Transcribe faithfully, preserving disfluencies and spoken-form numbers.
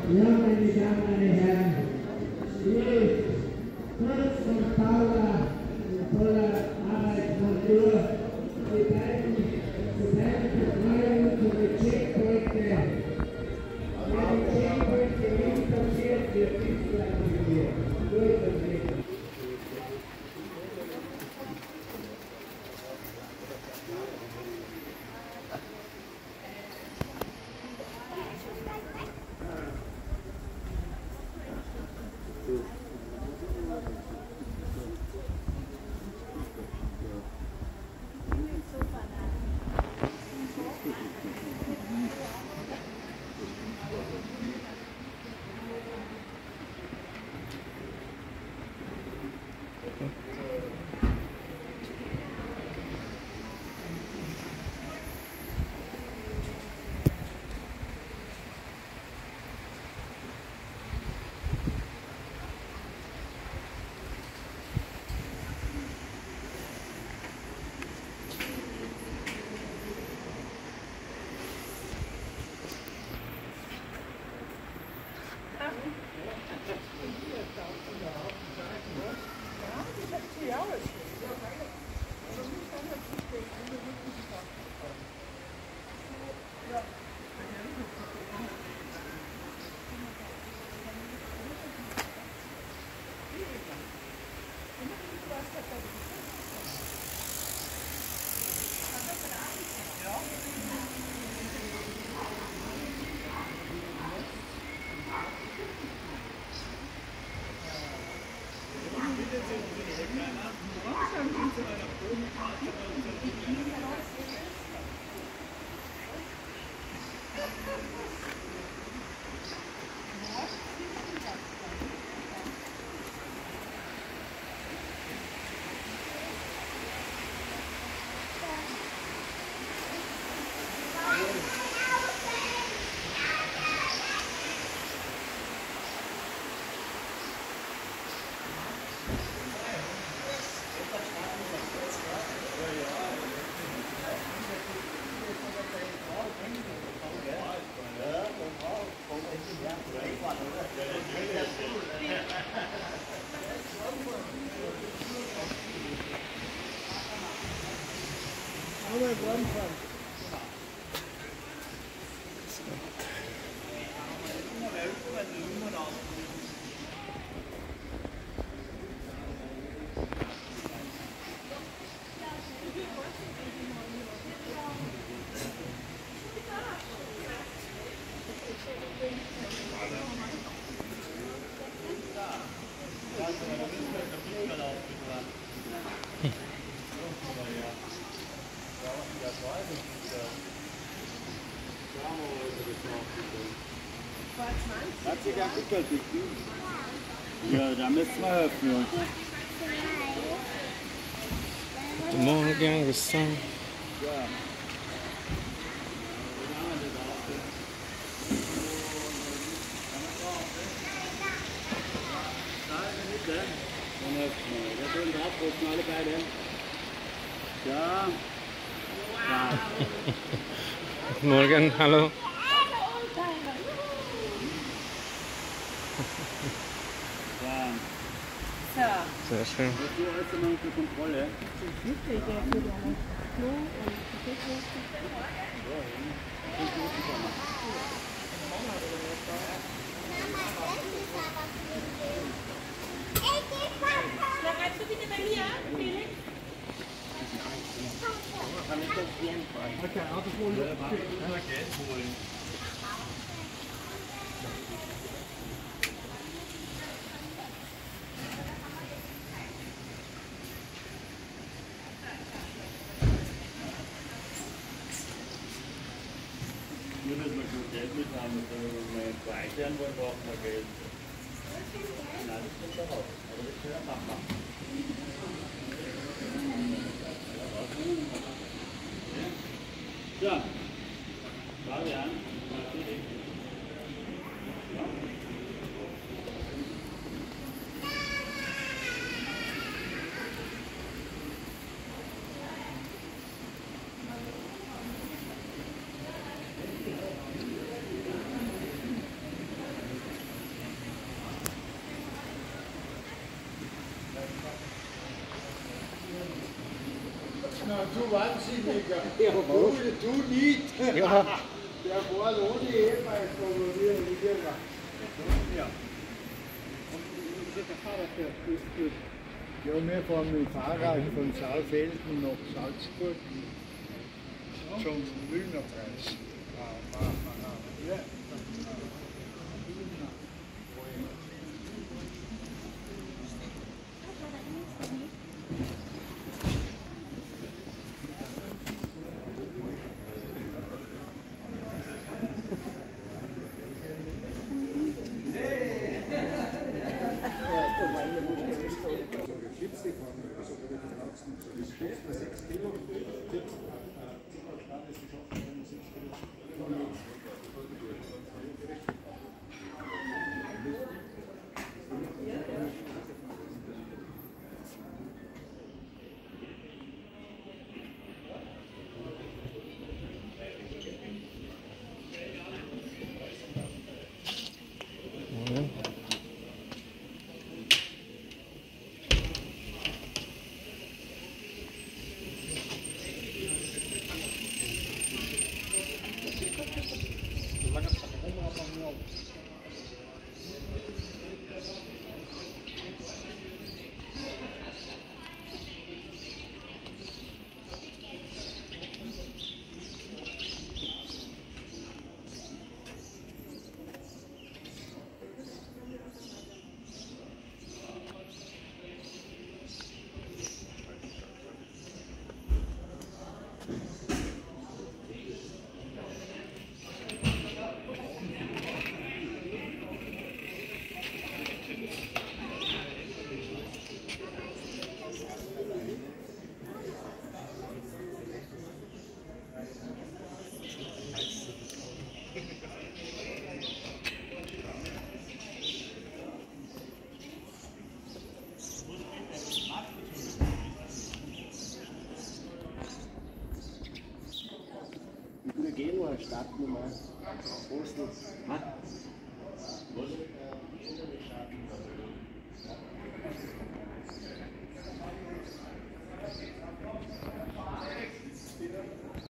Ja, meine Damen, meine Herren, hier ist kurz und Paula voller Arbeitskultur. Die beiden, die beiden Betreuungen für die Checkpointe. Wer die Checkpointe nicht passiert, wird nicht bleiben. Durch Hat sich entwickelt, ja, da müssen wir helfen, Jungs. Guten Morgen, bis dann. Ja. Dann helfen wir. Da schön draufdrücken, alle beide. Ja. Ja. Guten Morgen, hallo. Ja. Sehr schön. Das ist alles immer unter Kontrolle. Bleibst du bitte bei mir, Felix? Kann ich das gehen? Okay, Auto holen. Ja, warte, ich muss mal Geld holen. Nur, dass wir schon Geld mit haben, wenn wir mal speichern wollen, brauchen wir Geld. Nein, das kommt doch raus. Aber das können wir nachmachen. Ja, Fabian, natürlich. Ja. du Wahnsinniger. Ja, du, du nicht. Ja. Der war ohne E-Meister, aber wir nicht. Ja. Ja, wir fahren mit dem Fahrrad von Saalfelden nach Salzburg zum Mühlerpreis. Ja. Genua, Startnummer, Oslo. Was?